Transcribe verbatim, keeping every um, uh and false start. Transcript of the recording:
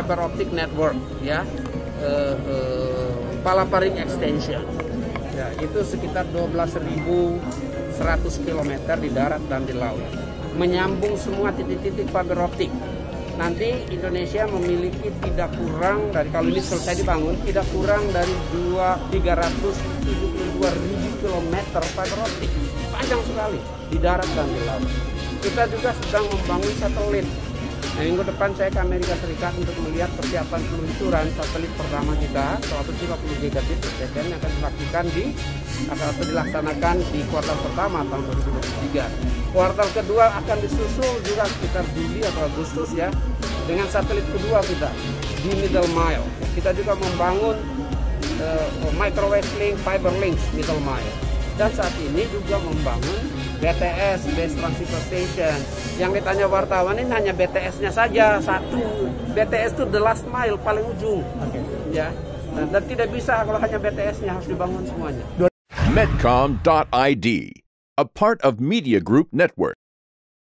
fiber optic network, ya, uh, uh, Palaparing extension. Ya, itu sekitar dua belas ribu seratus kilometer di darat dan di laut, menyambung semua titik-titik fiber optik. Nanti Indonesia memiliki tidak kurang dari, kalau ini selesai dibangun, tidak kurang dari tiga ratus tujuh puluh dua ribu kilometer fiber optik, panjang sekali di darat dan di laut. Kita juga sedang membangun satelit. Nah, minggu depan saya ke Amerika Serikat untuk melihat persiapan peluncuran satelit pertama kita, seratus lima puluh gigabit per second, yang akan dilakukan di atau dilaksanakan di kuartal pertama tahun dua ribu dua puluh tiga. Kuartal kedua akan disusul juga sekitar Juli atau Agustus, ya, dengan satelit kedua kita di middle mile. Kita juga membangun uh, microwave link, fiber links middle mile. Dan saat ini juga membangun B T S, Base Transceiver Station. Yang ditanya wartawan ini hanya B T S-nya saja satu. B T S itu the last mile, paling ujung. Okay. Ya. Dan, dan tidak bisa kalau hanya B T S-nya, harus dibangun semuanya. Medcom dot I D, a part of Media Group Network.